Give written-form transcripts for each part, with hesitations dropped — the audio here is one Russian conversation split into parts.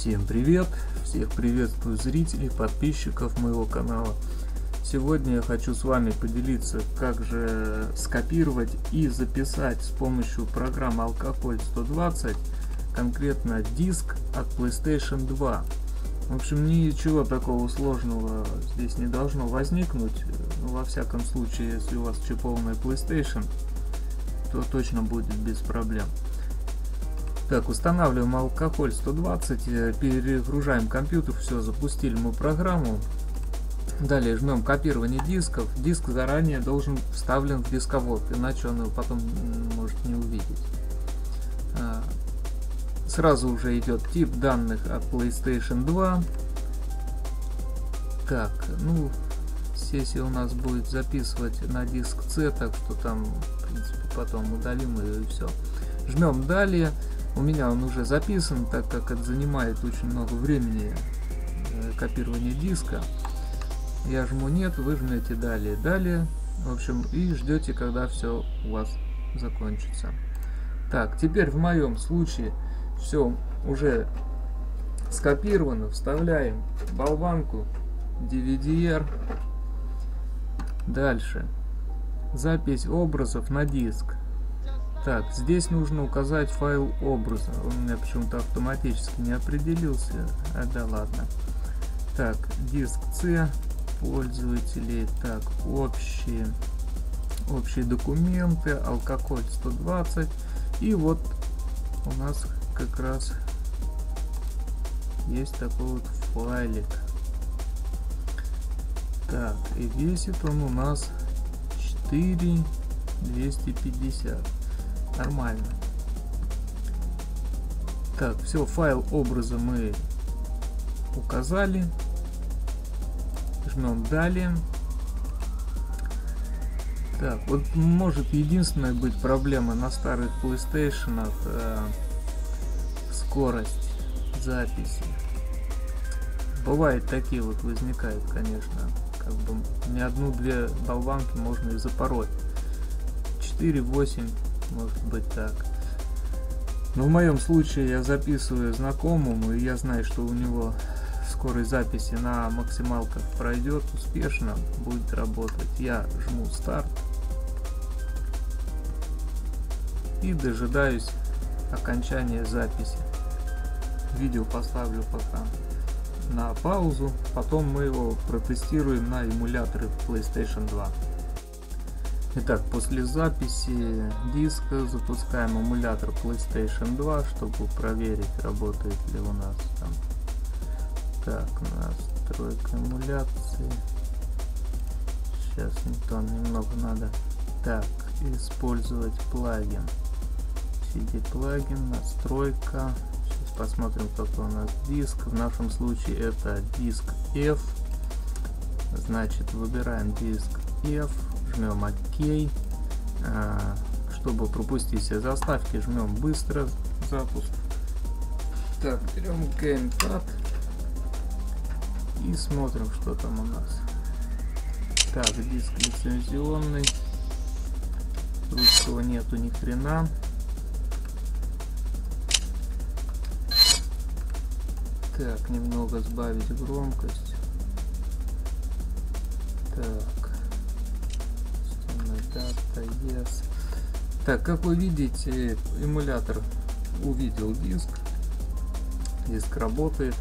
Всем привет! Всех приветствую зрителей, подписчиков моего канала. Сегодня я хочу с вами поделиться, как же скопировать и записать с помощью программы Alcacold 120 конкретно диск от PlayStation 2. В общем, ничего такого сложного здесь не должно возникнуть. Во всяком случае, если у вас чипованный PlayStation, то точно будет без проблем. Так, устанавливаем Alcacold 120, перегружаем компьютер, все, запустили мы программу. Далее жмем копирование дисков. Диск заранее должен вставлен в дисковод, иначе он его потом может не увидеть. Сразу уже идет тип данных от PlayStation 2. Так, сессия у нас будет записывать на диск C, так что там, в принципе, потом удалим ее и все. Жмем далее. У меня он уже записан, так как это занимает очень много времени, копирование диска. Я жму нет, вы жмете далее, далее. В общем, и ждете, когда все у вас закончится. Так, теперь в моем случае все уже скопировано. Вставляем болванку DVD-R. Дальше. Запись образов на диск. Так, здесь нужно указать файл образа. Он у меня почему-то автоматически не определился. Да ладно. Так, диск C пользователей. Так, общие документы, Alcacold 120. И вот у нас как раз есть такой вот файлик. Так, и весит он у нас 4250. Нормально. Так, все, файл образа мы указали. Жмем далее. Так, вот может единственная быть проблема на старых PlayStation, скорость записи. Бывает такие вот возникают, конечно. Как бы не одну-две болванки можно и запороть. 4-8 может быть так. Но в моем случае я записываю знакомому, и я знаю, что у него скорость записи на максималках пройдет успешно, будет работать. Я жму старт и дожидаюсь окончания записи. Видео поставлю пока на паузу, потом мы его протестируем на эмуляторе PlayStation 2. Итак, после записи диска запускаем эмулятор PlayStation 2, чтобы проверить, работает ли у нас там. Так, настройка эмуляции. Сейчас немного надо. Так, использовать плагин. CD плагин, настройка. Сейчас посмотрим, какой у нас диск. В нашем случае это диск F. Значит, выбираем диск F. Жмем ОК. Чтобы пропустить все заставки, жмем быстро запуск. Так, берем геймпад и смотрим, что там у нас. Так, диск лицензионный. Русского нету ни хрена. Так, немного сбавить громкость. Так. Дата, yes. Так, как вы видите, эмулятор увидел диск. Диск работает.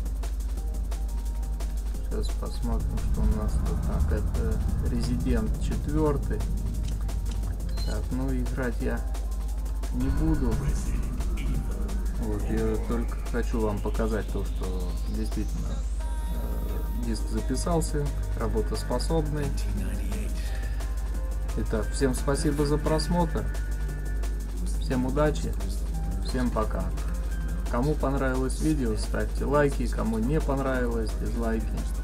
Сейчас посмотрим, что у нас тут. Так, это Resident 4. Так, играть я не буду. Вот, я только хочу вам показать то, что действительно диск записался, работоспособный. Итак, всем спасибо за просмотр, всем удачи, всем пока. Кому понравилось видео, ставьте лайки, кому не понравилось, дизлайки.